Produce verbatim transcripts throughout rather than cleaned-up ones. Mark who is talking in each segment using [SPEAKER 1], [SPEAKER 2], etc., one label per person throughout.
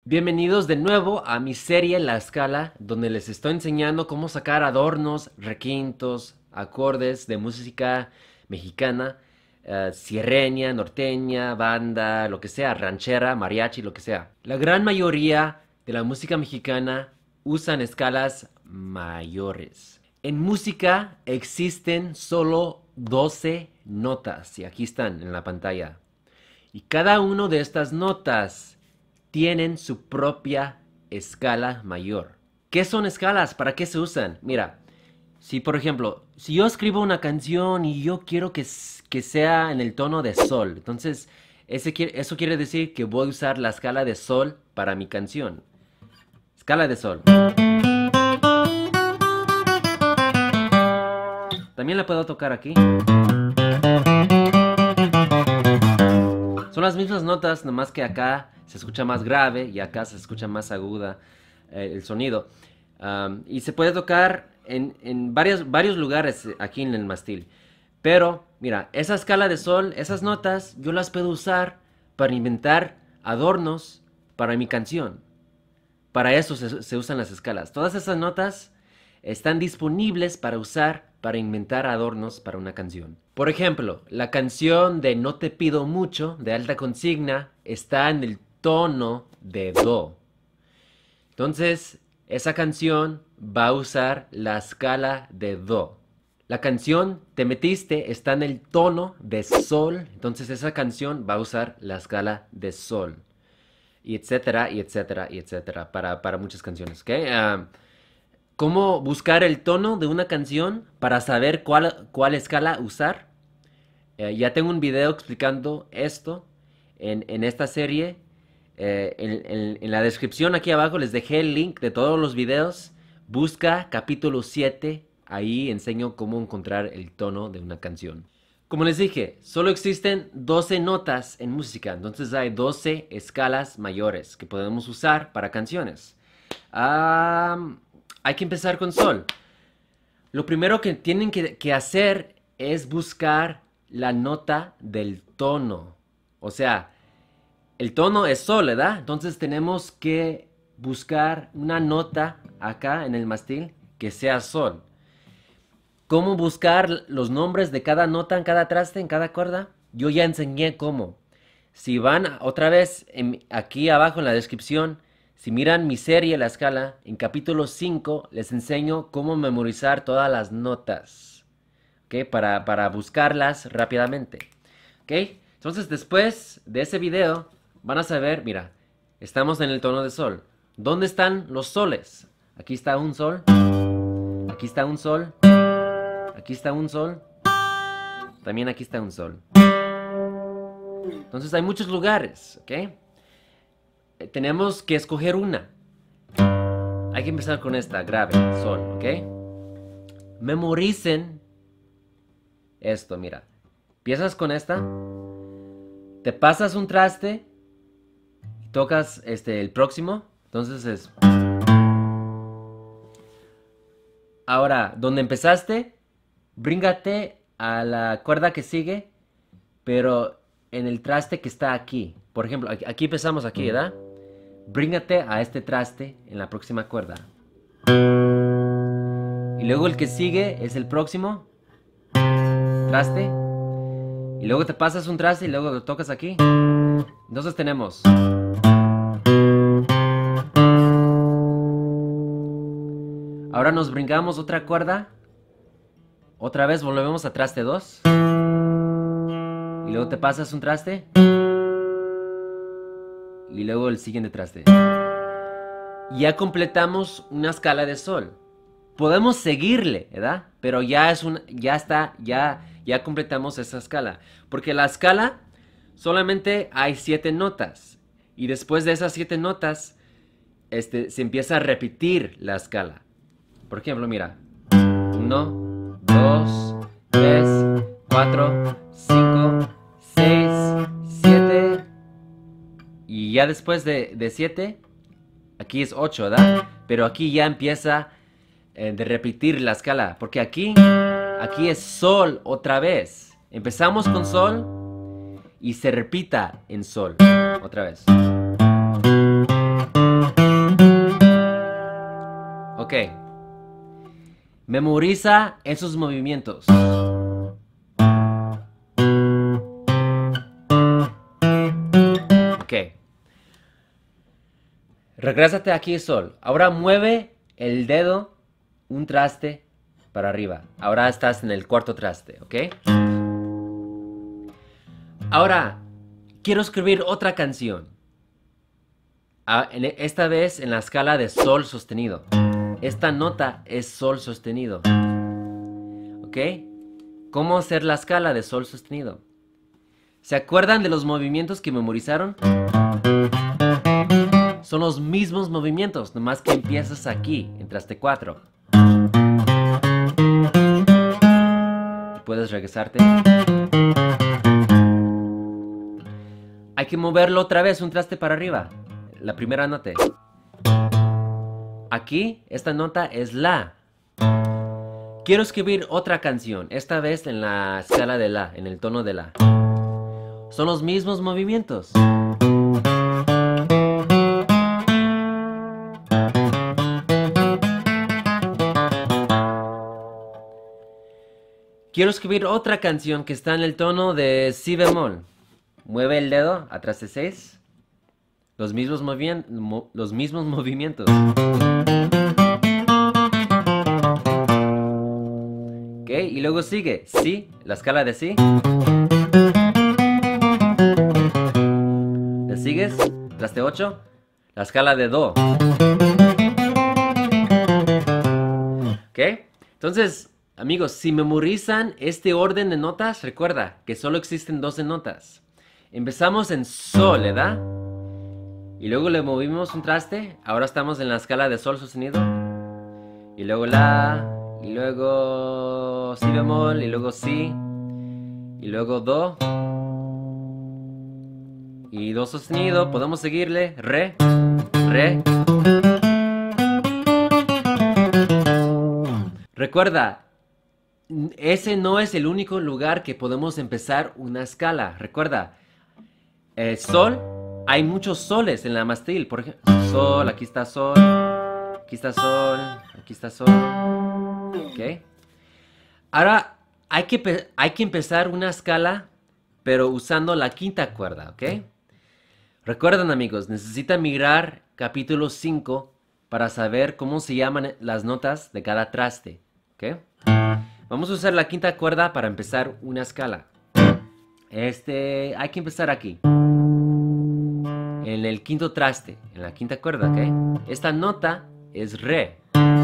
[SPEAKER 1] Bienvenidos de nuevo a mi serie La Escala, donde les estoy enseñando cómo sacar adornos, requintos, acordes de música mexicana, eh, sierreña, norteña, banda, lo que sea, ranchera, mariachi, lo que sea. La gran mayoría de la música mexicana usan escalas mayores. En música existen solo doce notas, y aquí están en la pantalla. Y cada una de estas notas tienen su propia escala mayor. ¿Qué son escalas? ¿Para qué se usan? Mira, si por ejemplo, si yo escribo una canción y yo quiero que, que sea en el tono de sol, entonces ese, eso quiere decir que voy a usar la escala de sol para mi canción. Escala de sol. También la puedo tocar aquí. Son las mismas notas, nomás que acá se escucha más grave y acá se escucha más aguda eh, el sonido. Um, y se puede tocar en, en varios, varios lugares aquí en el mastil. Pero, mira, esa escala de sol, esas notas, yo las puedo usar para inventar adornos para mi canción. Para eso se, se usan las escalas. Todas esas notas están disponibles para usar para inventar adornos para una canción. Por ejemplo, la canción de No te pido mucho, de Alta Consigna, está en el tono de do. Entonces, esa canción va a usar la escala de do. La canción Te metiste está en el tono de sol, entonces esa canción va a usar la escala de sol. Y etcétera, y etcétera, y etcétera, para, para muchas canciones, ¿ok? Uh, ¿Cómo buscar el tono de una canción para saber cuál, cuál escala usar? Eh, ya tengo un video explicando esto en, en esta serie. Eh, en, en, en la descripción aquí abajo les dejé el link de todos los videos. Busca capítulo siete, ahí enseño cómo encontrar el tono de una canción. Como les dije, solo existen doce notas en música, entonces hay doce escalas mayores que podemos usar para canciones. Ah... Hay que empezar con sol. Lo primero que tienen que, que hacer es buscar la nota del tono. O sea, el tono es sol, ¿verdad? Entonces tenemos que buscar una nota acá en el mastil que sea sol. ¿Cómo buscar los nombres de cada nota en cada traste, en cada cuerda? Yo ya enseñé cómo. Si van otra vez en, aquí abajo en la descripción, si miran mi serie La Escala, en capítulo cinco les enseño cómo memorizar todas las notas, ¿ok? Para, para buscarlas rápidamente, ¿ok? Entonces después de ese video van a saber, mira, estamos en el tono de sol. ¿Dónde están los soles? Aquí está un sol, aquí está un sol, aquí está un sol, también aquí está un sol. Entonces hay muchos lugares, ¿ok? Tenemos que escoger una. Hay que empezar con esta, grave, sol, ¿ok? Memoricen esto, mira. Empiezas con esta, te pasas un traste y tocas este, el próximo. Entonces es... Ahora, donde empezaste, bríngate a la cuerda que sigue, pero en el traste que está aquí. Por ejemplo, aquí empezamos aquí, ¿verdad? Bríngate a este traste en la próxima cuerda. Y luego el que sigue es el próximo traste. Y luego te pasas un traste y luego lo tocas aquí. Entonces tenemos... Ahora nos brincamos otra cuerda. Otra vez volvemos a traste dos. Y luego te pasas un traste. Y luego el siguiente traste. Ya completamos una escala de sol. Podemos seguirle, ¿verdad? Pero ya es un, ya está, ya, ya completamos esa escala. Porque la escala solamente hay siete notas. Y después de esas siete notas, este, se empieza a repetir la escala. Por ejemplo, mira. Uno, dos, tres, cuatro, cinco, seis, siete. Y ya después de siete, aquí es ocho, ¿verdad? Pero aquí ya empieza eh, de repetir la escala. Porque aquí, aquí es sol otra vez. Empezamos con sol y se repita en sol otra vez. Ok. Memoriza esos movimientos. Ok. Regrésate aquí, Sol. Ahora mueve el dedo un traste para arriba. Ahora estás en el cuarto traste, ¿ok? Ahora, quiero escribir otra canción. Ah, en- esta vez en la escala de Sol sostenido. Esta nota es Sol sostenido. ¿Ok? ¿Cómo hacer la escala de Sol sostenido? ¿Se acuerdan de los movimientos que memorizaron? Son los mismos movimientos, nomás que empiezas aquí, en traste cuatro. Puedes regresarte. Hay que moverlo otra vez, un traste para arriba. La primera nota. Aquí, esta nota es La. Quiero escribir otra canción, esta vez en la escala de La, en el tono de La. Son los mismos movimientos. Quiero escribir otra canción que está en el tono de Si bemol. Mueve el dedo atrás de seis. Los mismos, movien mo los mismos movimientos. Ok, y luego sigue Si, la escala de Si. ¿Le sigues? Traste ocho. La escala de Do. Ok, entonces, amigos, si memorizan este orden de notas, recuerda que solo existen doce notas. Empezamos en Sol, ¿verdad? Y luego le movimos un traste. Ahora estamos en la escala de Sol sostenido. Y luego La. Y luego Si bemol. Y luego Si. Y luego Do. Y Do sostenido. Podemos seguirle. Re. Re. Recuerda, ese no es el único lugar que podemos empezar una escala. Recuerda, eh, Sol. Hay muchos soles en la mastil. Por ejemplo, Sol, aquí está Sol. Aquí está Sol. Aquí está Sol. Ok. Ahora hay que, hay que empezar una escala, pero usando la quinta cuerda, ¿ok? Recuerden, amigos, necesitan mirar capítulo cinco para saber cómo se llaman las notas de cada traste, ¿ok? Vamos a usar la quinta cuerda para empezar una escala. Este, hay que empezar aquí. En el quinto traste, en la quinta cuerda, ¿ok? Esta nota es Re.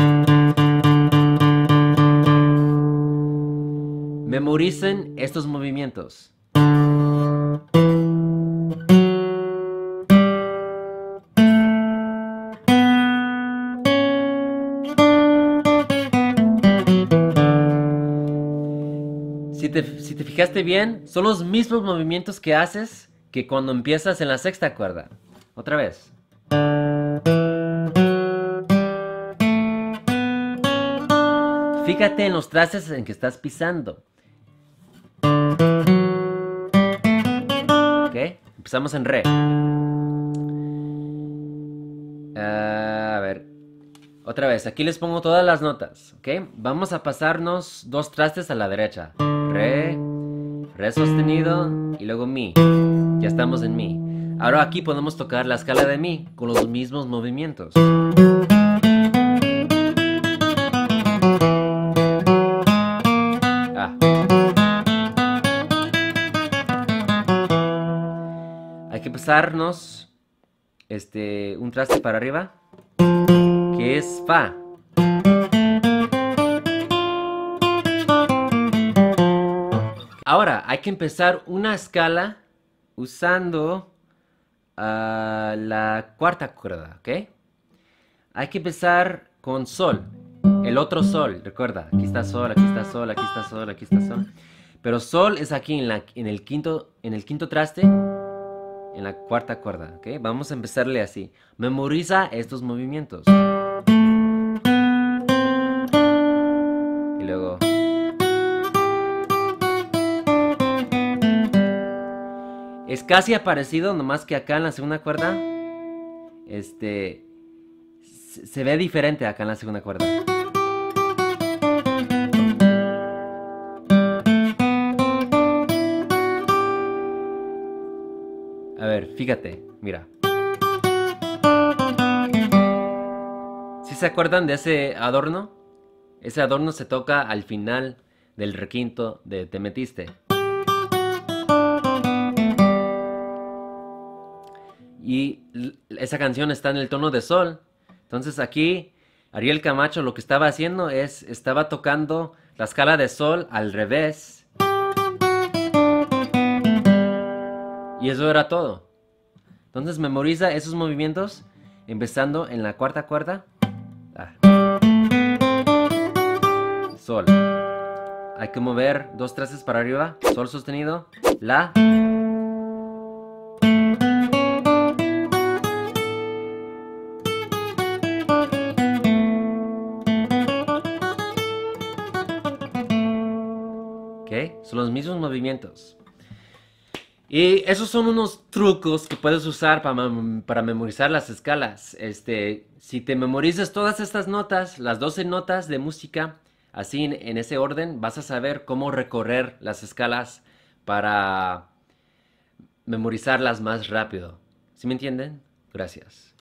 [SPEAKER 1] Memoricen estos movimientos. Si te, si te fijaste bien, son los mismos movimientos que haces que cuando empiezas en la sexta cuerda. Otra vez. Fíjate en los trastes en que estás pisando. ¿Ok? Empezamos en Re. Uh, a ver. Otra vez, aquí les pongo todas las notas. ¿Ok? Vamos a pasarnos dos trastes a la derecha. Re. Re sostenido. Y luego Mi. Ya estamos en Mi. Ahora aquí podemos tocar la escala de Mi con los mismos movimientos. Ah. Hay que pasarnos este, un traste para arriba, que es Fa. Ahora hay que empezar una escala usando uh, la cuarta cuerda, ¿ok? Hay que empezar con Sol, el otro Sol, recuerda, aquí está Sol, aquí está Sol, aquí está Sol, aquí está Sol. Pero Sol es aquí en, la, en, el, quinto, en el quinto traste, en la cuarta cuerda, ¿ok? Vamos a empezarle así. Memoriza estos movimientos. Y luego... Es casi parecido, nomás que acá en la segunda cuerda, este, se, se ve diferente acá en la segunda cuerda. A ver, fíjate, mira. ¿Sí se acuerdan de ese adorno? Ese adorno se toca al final del requinto de Te metiste. Y esa canción está en el tono de sol. Entonces aquí Ariel Camacho lo que estaba haciendo es, estaba tocando la escala de sol al revés. Y eso era todo. Entonces memoriza esos movimientos empezando en la cuarta cuerda. Ah. Sol. Hay que mover dos trazos para arriba. Sol sostenido. La. ¿Ok? Son los mismos movimientos. Y esos son unos trucos que puedes usar para, para memorizar las escalas. Este, si te memorizas todas estas notas, las doce notas de música, así en, en ese orden, vas a saber cómo recorrer las escalas para memorizarlas más rápido. ¿Sí me entienden? Gracias.